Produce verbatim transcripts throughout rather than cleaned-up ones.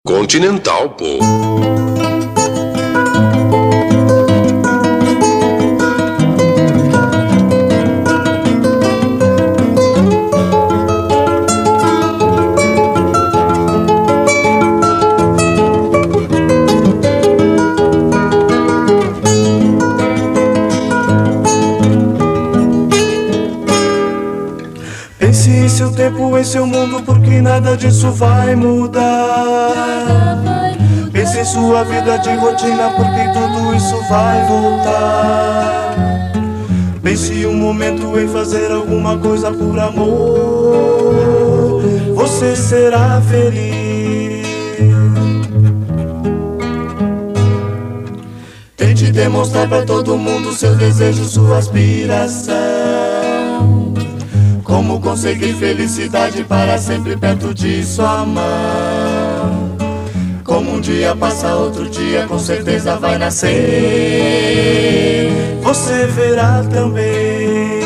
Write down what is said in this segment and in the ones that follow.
Continental, pô. Pense em seu tempo, em seu mundo, porque nada disso vai mudar. Pense em sua vida de rotina, porque tudo isso vai voltar. Pense um momento em fazer alguma coisa por amor, você será feliz. Tente demonstrar pra todo mundo seu desejo, sua aspiração. Como conseguir felicidade para sempre perto de sua mão. Como um dia passa, outro dia com certeza vai nascer, você verá também.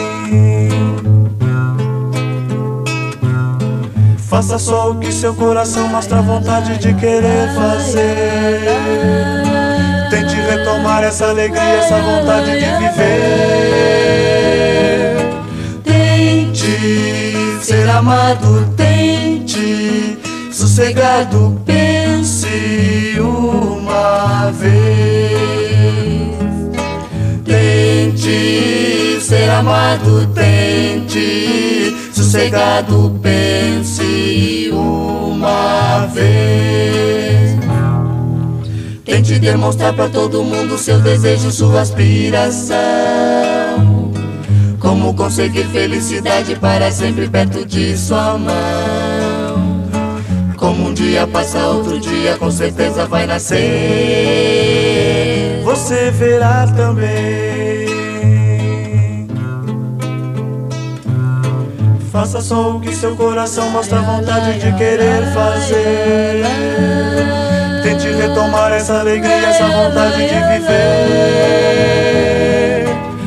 Faça só o que seu coração mostra vontade de querer fazer. Tente retomar essa alegria, essa vontade de viver. Tente ser amado, tente sossegado, pense uma vez. Tente ser amado, tente sossegado, pense uma vez. Tente demonstrar pra todo mundo seu desejo, sua aspiração. Como conseguir felicidade para sempre perto de sua mão. Como um dia passa, outro dia com certeza vai nascer, você verá também. Faça só o que seu coração mostra vontade de querer fazer. Tente retomar essa alegria, essa vontade de viver.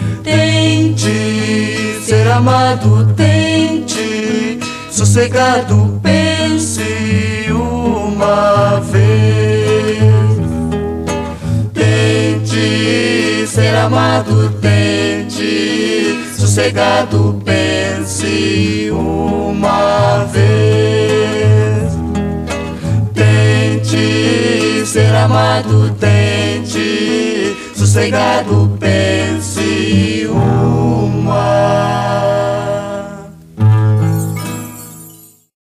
Tente ser amado, tente sossegado, pense uma vez. Tente ser amado, tente sossegado, pense uma vez. Tente ser amado, tente sossegado, pense uma vez.